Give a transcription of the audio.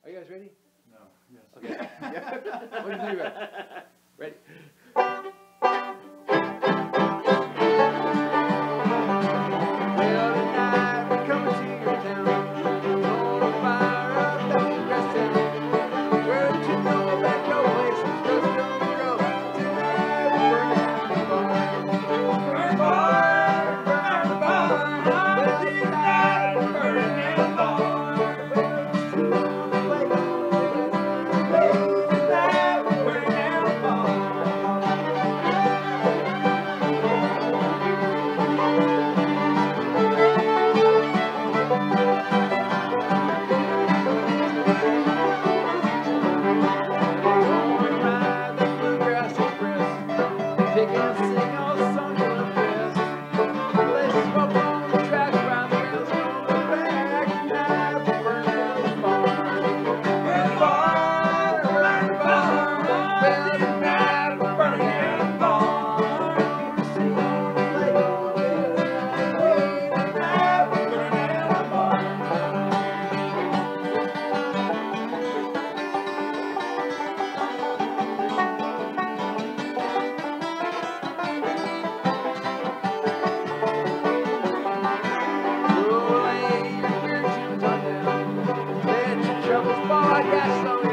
Are you guys ready? No. Yes. Okay. Yeah. What do you think about it? Ready? Well, tonight we're coming to your town. Gonna fire up that grass town. Word you know that no place is just on the road. Tonight we're burning the barn. Burn the barn, burn the barn. Well, tonight we're burning the barn. Well, it's too long to play. Tonight we're burning the barn. Taking a single song to the best. Let's swap on the track around the rails, going back now to burn the barn. Burn the barn, burn the barn. Well, tonight we're burning the barn. Sing on the lake, tonight we're burning the barn. Troubles fall, I got some